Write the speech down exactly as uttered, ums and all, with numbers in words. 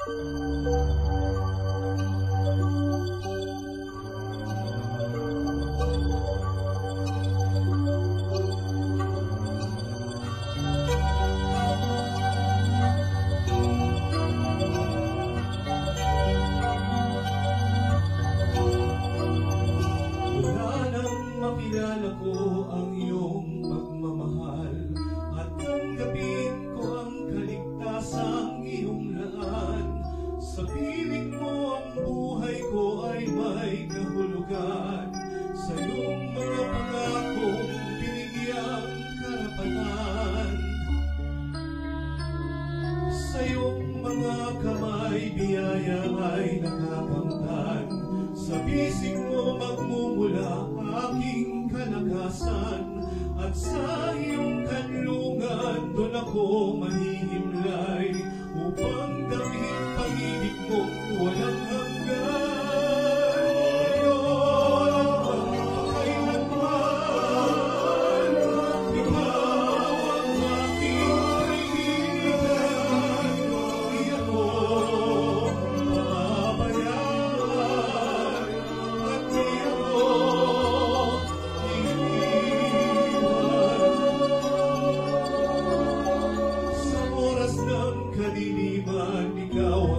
Makilala ko ang iyong pagmamahal at tanggapin ko ang kaligtasang iyong laan. Sa piling mo ang buhay ko ay may kahulugan. Sa iyong mga pangakong binigyang karapatan. Sa iyong mga kamay biyaya ay nakakamtan. Sa bisig mo magmumula aking kalakasan, at sa iyong kanlungan doon ako mahihimlay, upang damhin pag-ibig mo walang hanggan. Kadiliman, ikaw